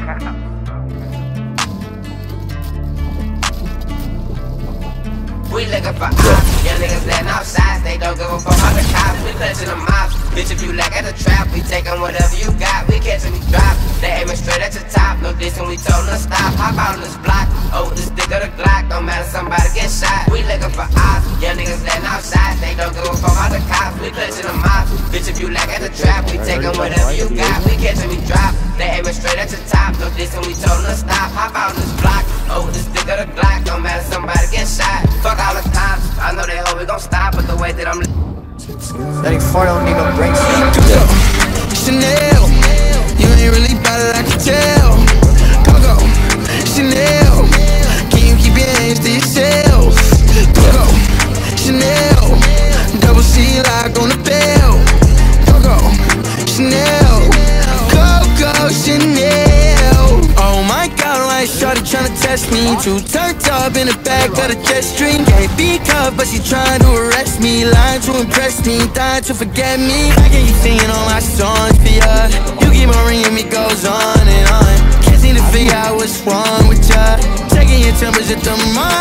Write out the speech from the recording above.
We looking for ops, young niggas letting off shots. They don't give a fuck about the cops, we clutching them mops. Bitch, if you lack at the trap, we taking whatever you got. We catching me drop, they aiming straight at your top. No dissing, we told them to stop. Hop out on this block, oh, this dick of the Glock. Don't matter, somebody get shot. We looking for ops, young niggas letting off shots. They don't give a fuck about the cops, we clutching them mops. Bitch, if you lack at the trap, we taking whatever you got. We catching me drop, they aiming straight at your top. No dissing, we told them to stop. Hop out on this block, oh, this dick of the Glock. Don't matter, somebody get shot. Fuck all the cops, I know they hope we gon' stop, but the way that I'm 34 don't need no brakes. Chanel, you ain't really bout it, I can tell. Go, Chanel, can you keep your hands to yourself? Go, Chanel, double C lock on the bell. Go, Chanel, go, Chanel. Oh my God, like shorty tryna test me. Too turned up in the back of the jet stream. Can't be cuffed, but she trying to arrest me. Lying to impress me, dying to forget me. How can you singing all my songs for ya? You keep on ringing me, goes on and on. Can't seem to figure out what's wrong with ya. Checking your temperature at the moment.